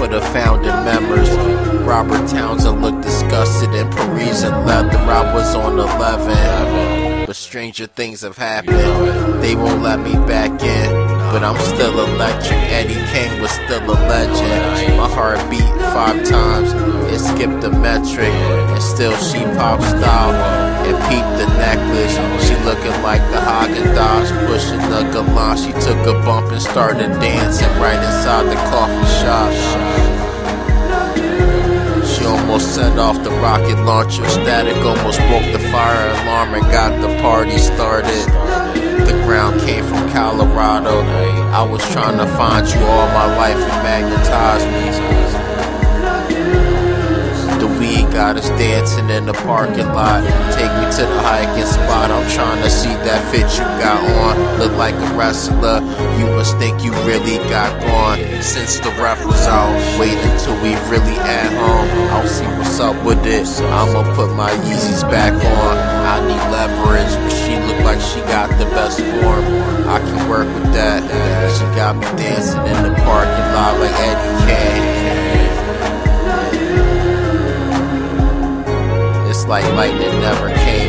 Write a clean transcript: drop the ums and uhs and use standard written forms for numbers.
the founding members. Robert Townsend looked disgusted in Parisian leather. I was on 11, but stranger things have happened. They won't let me back in, but I'm still electric. Eddie King was still a legend. My heart beat 5 times, it skipped the metric, and still she pop style and peeped the necklace. She looking like the Haagen-Dazs, pushing the galant. She took a bump and started dancing right inside the coffee shop. She almost set off the rocket launcher. Static almost broke the fire alarm and got the party started. The ground came from Colorado. I was trying to find you all my life and magnetize me. The weed got us dancing in the parking lot. Take me to the hiking spot. I'm trying to see that fit you got on. Look like a wrestler. You must think you really got gone. Since the ref was out, wait until we really at home. I'll see what's up with it. I'ma put my Yeezys back on. I need leverage, but she look like she got the best form. I can work with that. She got me dancing in the parking lot like Eddie King. It's like lightning never came